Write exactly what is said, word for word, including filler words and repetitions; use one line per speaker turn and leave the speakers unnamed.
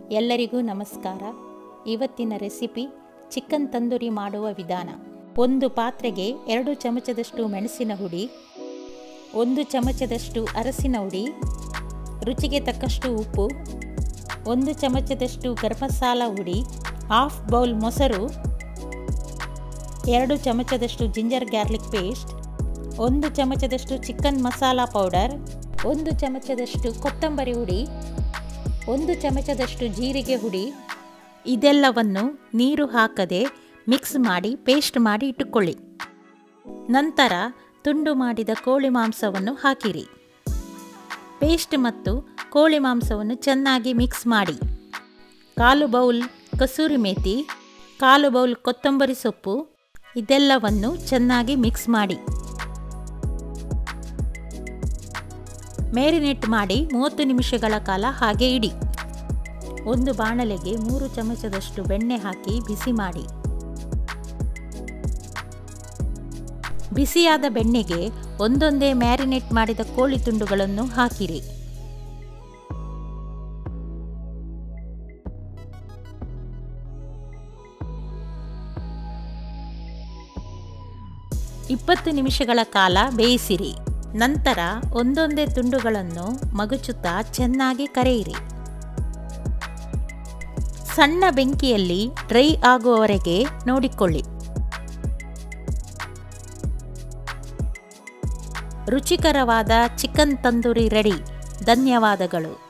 ಎಲ್ಲರಿಗೂ ನಮಸ್ಕಾರ. ಇವತ್ತಿನ ರೆಸಿಪಿ ಚಿಕನ್ ತಂದೂರಿ ಮಾಡುವ ವಿಧಾನ. ಒಂದು ಪಾತ್ರೆಗೆ ಎರಡು ಚಮಚದಷ್ಟು ಮೆಣಸಿನ ಹುಡಿ, ಒಂದು ಚಮಚದಷ್ಟು ಅರಸಿನ ಹುಡಿ, ರುಚಿಗೆ ತಕ್ಕಷ್ಟು ಉಪ್ಪು, ಒಂದು ಚಮಚದಷ್ಟು ಗರಂ ಮಸಾಲ ಹುಡಿ, ಹಾಫ್ ಬೌಲ್ ಮೊಸರು, ಎರಡು ಚಮಚದಷ್ಟು ಜಿಂಜರ್ ಗಾರ್ಲಿಕ್ ಪೇಸ್ಟ್, ಒಂದು ಚಮಚದಷ್ಟು ಚಿಕನ್ ಮಸಾಲ ಪೌಡರ್, ಒಂದು ಚಮಚದಷ್ಟು ಕೊತ್ತಂಬರಿ ಹುಡಿ, ಒಂದು ಚಮಚದಷ್ಟು ಜೀರಿಗೆ ಹುಡಿ. ಇದೆಲ್ಲವನ್ನು ನೀರು ಹಾಕದೆ ಮಿಕ್ಸ್ ಮಾಡಿ ಪೇಸ್ಟ್ ಮಾಡಿ ಇಟ್ಟುಕೊಳ್ಳಿ. ನಂತರ ತುಂಡು ಮಾಡಿದ ಕೋಳಿ ಮಾಂಸವನ್ನು ಹಾಕಿರಿ. ಪೇಸ್ಟ್ ಮತ್ತು ಕೋಳಿ ಮಾಂಸವನ್ನು ಚೆನ್ನಾಗಿ ಮಿಕ್ಸ್ ಮಾಡಿ. ಕಾಲು ಬೌಲ್ ಕಸೂರಿ ಮೇಥಿ, ಕಾಲು ಬೌಲ್ ಕೊತ್ತಂಬರಿ ಸೊಪ್ಪು, ಇದೆಲ್ಲವನ್ನು ಚೆನ್ನಾಗಿ ಮಿಕ್ಸ್ ಮಾಡಿ ಮ್ಯಾರಿನೇಟ್ ಮಾಡಿ ಮೂವತ್ತು ನಿಮಿಷಗಳ ಕಾಲ ಹಾಗೆ ಇಡಿ. ಒಂದು ಬಾಣಲೆಗೆ ಮೂರು ಚಮಚದಷ್ಟು ಬೆಣ್ಣೆ ಹಾಕಿ ಬಿಸಿ ಮಾಡಿ. ಬಿಸಿಯಾದ ಬೆಣ್ಣೆಗೆ ಒಂದೊಂದೇ ಮ್ಯಾರಿನೇಟ್ ಮಾಡಿದ ಕೋಳಿ ತುಂಡುಗಳನ್ನು ಹಾಕಿರಿ. ಇಪ್ಪತ್ತು ನಿಮಿಷಗಳ ಕಾಲ ಬೇಯಿಸಿರಿ. ನಂತರ ಒಂದೊಂದೇ ತುಂಡುಗಳನ್ನು ಮಗುಚುತ್ತಾ ಚೆನ್ನಾಗಿ ಕರೆಯಿರಿ. ಸಣ್ಣ ಬೆಂಕಿಯಲ್ಲಿ ಡ್ರೈ ಆಗುವವರೆಗೆ ನೋಡಿಕೊಳ್ಳಿ. ರುಚಿಕರವಾದ ಚಿಕನ್ ತಂದೂರಿ ರೆಡಿ. ಧನ್ಯವಾದಗಳು.